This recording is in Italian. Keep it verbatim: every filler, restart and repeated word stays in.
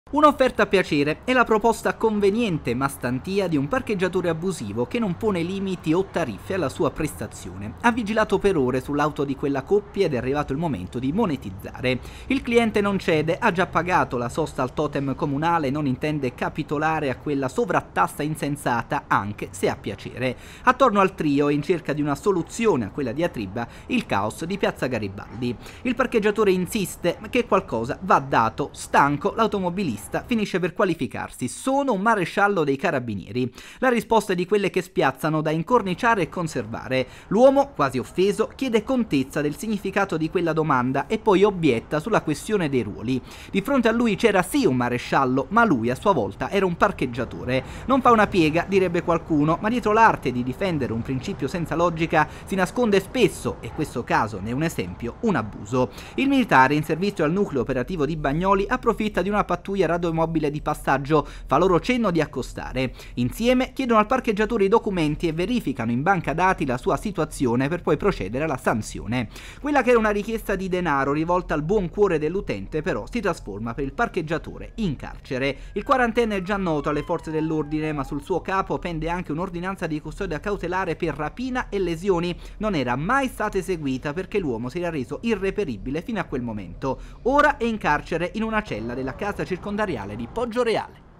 Un'offerta a piacere è la proposta conveniente ma stantia di un parcheggiatore abusivo che non pone limiti o tariffe alla sua prestazione. Ha vigilato per ore sull'auto di quella coppia ed è arrivato il momento di monetizzare. Il cliente non cede, ha già pagato la sosta al totem comunale e non intende capitolare a quella sovrattassa insensata anche se a piacere. Attorno al trio e in cerca di una soluzione a quella diatriba il caos di Piazza Garibaldi. Il parcheggiatore insiste che qualcosa va dato, stanco l'automobilista finisce per qualificarsi: sono un maresciallo dei carabinieri. La risposta è di quelle che spiazzano da incorniciare e conservare. L'uomo, quasi offeso, chiede contezza del significato di quella domanda e poi obietta sulla questione dei ruoli. Di fronte a lui c'era sì un maresciallo, ma lui a sua volta era un parcheggiatore. Non fa una piega, direbbe qualcuno, ma dietro l'arte di difendere un principio senza logica si nasconde spesso, e questo caso ne è un esempio, un abuso. Il militare in servizio al nucleo operativo di Bagnoli approfitta di una pattuglia radioimobile di passaggio, fa loro cenno di accostare. Insieme chiedono al parcheggiatore i documenti e verificano in banca dati la sua situazione per poi procedere alla sanzione. Quella che era una richiesta di denaro rivolta al buon cuore dell'utente però si trasforma per il parcheggiatore in carcere. Il quarantenne è già noto alle forze dell'ordine, ma sul suo capo pende anche un'ordinanza di custodia cautelare per rapina e lesioni. Non era mai stata eseguita perché l'uomo si era reso irreperibile fino a quel momento. Ora è in carcere in una cella della casa circondariale di Poggioreale.